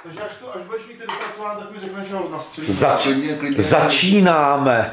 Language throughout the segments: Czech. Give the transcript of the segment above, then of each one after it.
Takže až budeš mít ty dopracován, tak mi řekneš, že ho nastřelíme. Začínáme.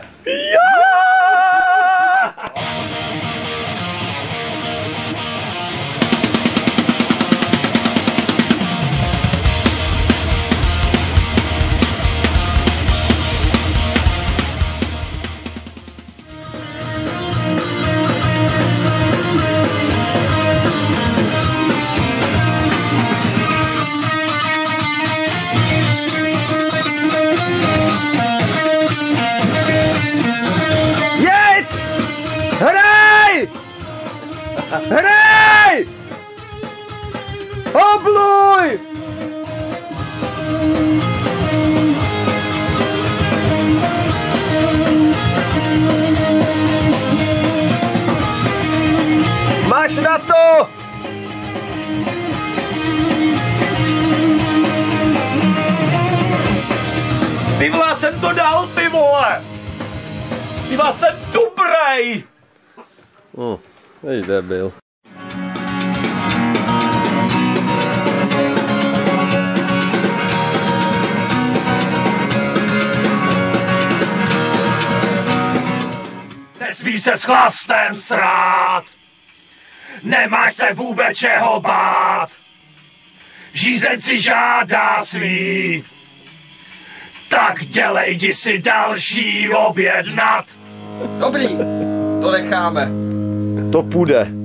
Hrej! Obluj! Máš na to! Ty vole, jsem to dal, ty vole! Ty vole, jsem dubrej! Ej, debil. Nesmí se s chlastem srát, nemáš se vůbec čeho bát, žízeň si žádá svý, tak dělej, jdi si další objednat. Dobrý, to necháme. To půjde.